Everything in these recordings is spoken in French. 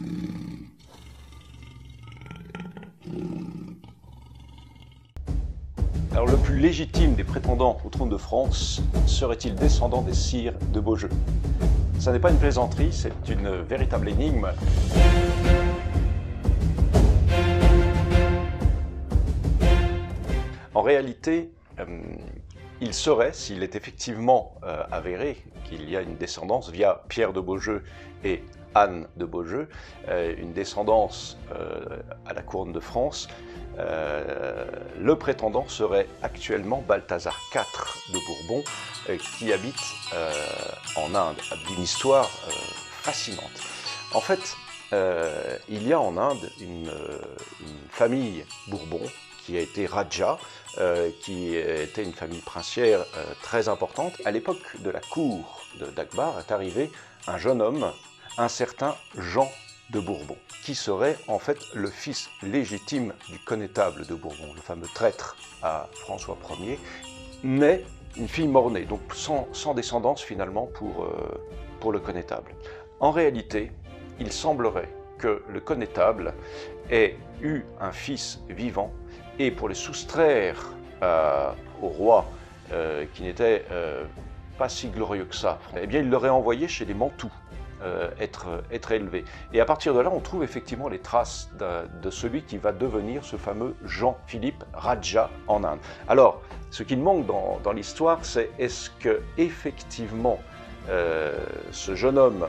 Alors, le plus légitime des prétendants au trône de France serait-il descendant des sires de Beaujeu? Ça n'est pas une plaisanterie, c'est une véritable énigme. En réalité, il serait, s'il est effectivement avéré qu'il y a une descendance via Pierre de Beaujeu et Anne de Beaujeu, une descendance à la couronne de France, le prétendant serait actuellement Balthazar IV de Bourbon, qui habite en Inde, d'une histoire fascinante. En fait, il y a en Inde une famille Bourbon qui a été Raja, qui était une famille princière très importante. À l'époque de la cour d'Akbar est arrivé un jeune homme, un certain Jean de Bourbon, qui serait en fait le fils légitime du connétable de Bourbon, le fameux traître à François Ier, mais une fille mort-née, donc sans descendance finalement pour le connétable. En réalité, il semblerait que le connétable ait eu un fils vivant, et pour le soustraire au roi, qui n'était pas si glorieux que ça, eh bien il l'aurait envoyé chez les Mantous, être élevé. Et à partir de là, on trouve effectivement les traces de celui qui va devenir ce fameux Jean-Philippe Raja en Inde. Alors, ce qu'il manque dans l'histoire, c'est est-ce que effectivement ce jeune homme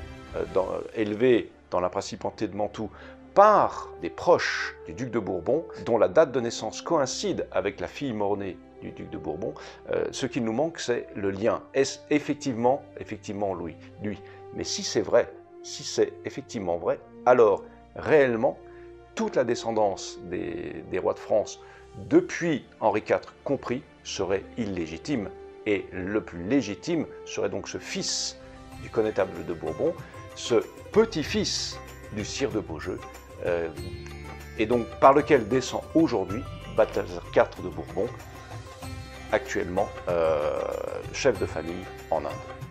élevé dans la principauté de Mantoue par des proches du duc de Bourbon, dont la date de naissance coïncide avec la fille mort-née du duc de Bourbon, ce qui nous manque, c'est le lien. Est-ce effectivement lui? Mais si c'est vrai, si c'est effectivement vrai, alors réellement, toute la descendance des rois de France, depuis Henri IV compris, serait illégitime. Et le plus légitime serait donc ce fils du connétable de Bourbon, ce petit-fils du sire de Beaujeu, et donc par lequel descend aujourd'hui Balthazar IV de Bourbon, actuellement chef de famille en Inde.